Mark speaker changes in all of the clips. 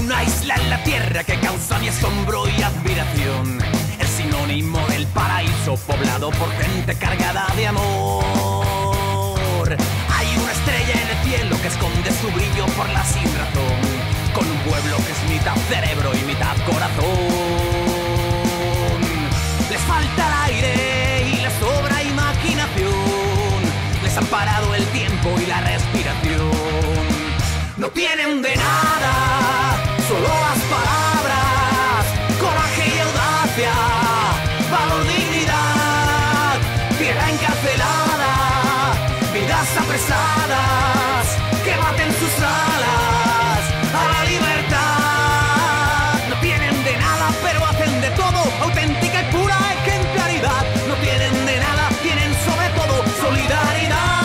Speaker 1: una isla en la tierra que causa mi asombro y admiración. El sinónimo del paraíso poblado por gente cargada de amor. Hay una estrella en el cielo que esconde su brillo por la sin razón, con un pueblo que es mitad cerebro y mitad corazón. Les falta el aire y les sobra imaginación. Les han parado el tiempo y la respiración. No tienen de nada, solo las palabras, coraje y audacia, valor, dignidad, tierra encarcelada, vidas apresadas que baten sus alas a la libertad. No tienen de nada, pero hacen de todo, auténtica y pura ejemplaridad. No tienen de nada, tienen sobre todo solidaridad.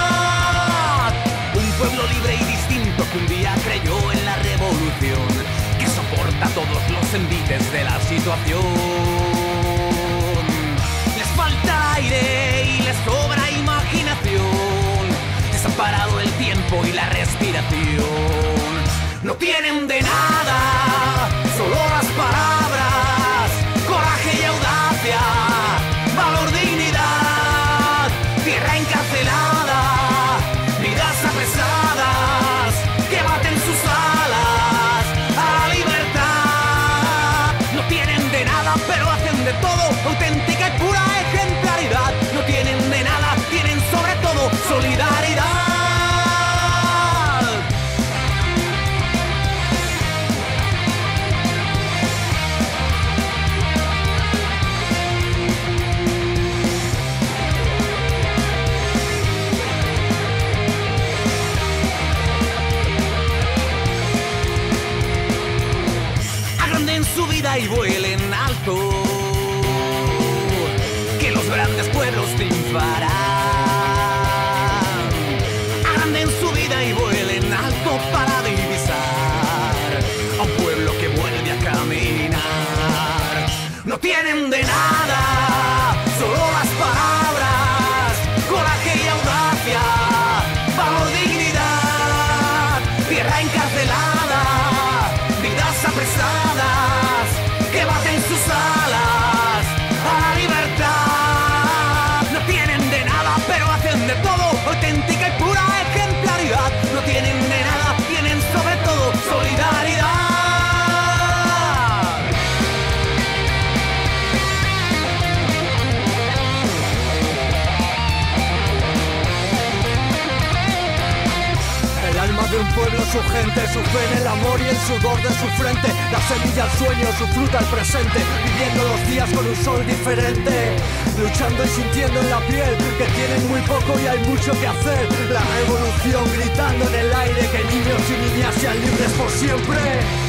Speaker 1: Un pueblo libre y distinto que un día creyó en la revolución, que soporta todos los envites de la situación. Les falta aire y les sobra imaginación. Les han parado el tiempo y la respiración. No tienen de nada, solo las palabras, coraje y audacia, valor, dignidad, tierra encarcelada, vidas apresadas que baten sus alas a la libertad. No tienen de nada, pero hacen de todo, auténtica y pura ejemplaridad. No tienen de nada, tienen sobre todo solidaridad. Agranden su vida y vuelen alto, que los grandes pueblos triunfarán. Agranden su vida y vuelen alto para divisar a un pueblo que vuelve a caminar. No tienen de nada, solo las palabras, coraje y audacia, valor, dignidad, tierra encarcelada, vidas apresadas que baten sus alas a la libertad. No tienen de nada, pero hacen de todo, auténtica y pura ejemplaridad. No tienen de nada, tienen sobre todo solidaridad.
Speaker 2: El alma de un pueblo, su gente, su fe en el amor y el sudor de su frente. La semilla, el sueño, su fruta, el presente. Viviendo los días con un sol diferente. Luchando y sintiendo en la piel que tienen muy poco y hay mucho que hacer. La revolución gritando en el aire, que niños y niñas sean libres por siempre.